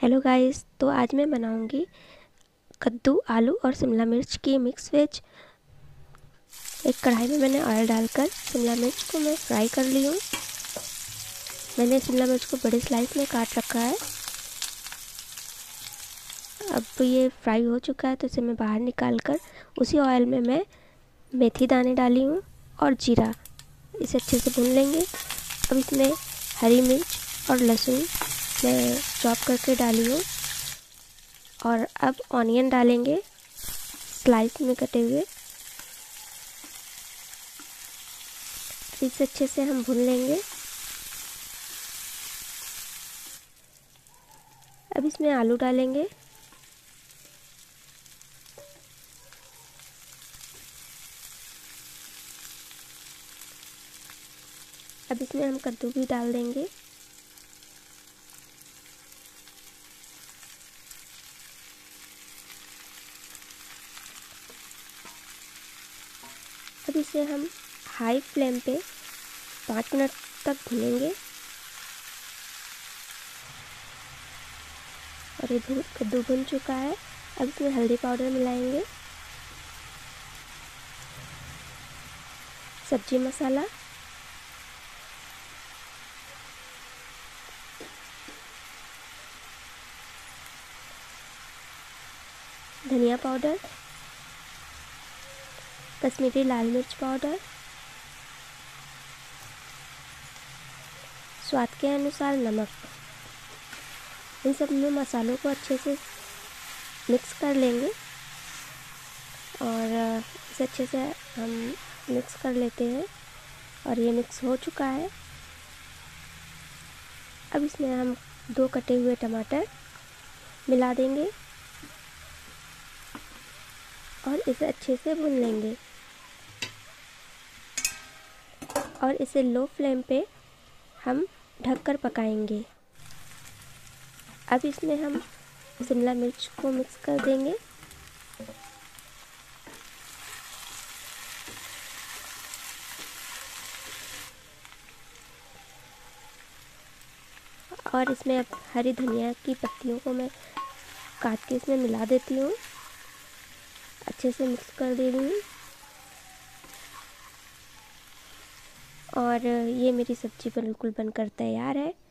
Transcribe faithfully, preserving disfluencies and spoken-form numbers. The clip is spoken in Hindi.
हेलो गाइस, तो आज मैं बनाऊंगी कद्दू, आलू और शिमला मिर्च की मिक्स वेज। एक कढ़ाई में मैंने ऑयल डालकर शिमला मिर्च को मैं फ्राई कर ली हूँ। मैंने शिमला मिर्च को बड़े स्लाइस में काट रखा है। अब ये फ्राई हो चुका है तो इसे मैं बाहर निकाल कर उसी ऑयल में मैं मेथी दाने डाली हूँ और जीरा, इसे अच्छे से भून लेंगे। अब इसमें हरी मिर्च और लहसुन मैं चॉप करके डाली हूँ और अब ऑनियन डालेंगे स्लाइस में कटे हुए। इसे अच्छे से हम भून लेंगे। अब इसमें आलू डालेंगे। अब इसमें हम कद्दू भी डाल देंगे। अब इसे हम हाई फ्लेम पे पाँच मिनट तक भूनेंगे। और ये भून कद्दू भुन चुका है। अब इसमें हल्दी पाउडर मिलाएंगे, सब्जी मसाला, धनिया पाउडर, कश्मीरी लाल मिर्च पाउडर, स्वाद के अनुसार नमक। इन सब में मसालों को अच्छे से मिक्स कर लेंगे और इसे अच्छे से हम मिक्स कर लेते हैं। और ये मिक्स हो चुका है। अब इसमें हम दो कटे हुए टमाटर मिला देंगे और इसे अच्छे से भून लेंगे और इसे लो फ्लेम पे हम ढककर पकाएंगे। अब इसमें हम शिमला मिर्च को मिक्स कर देंगे और इसमें अब हरी धनिया की पत्तियों को मैं काट के इसमें मिला देती हूँ। अच्छे से मिक्स कर दे रही हूँ और ये मेरी सब्ज़ी बिल्कुल बनकर तैयार है।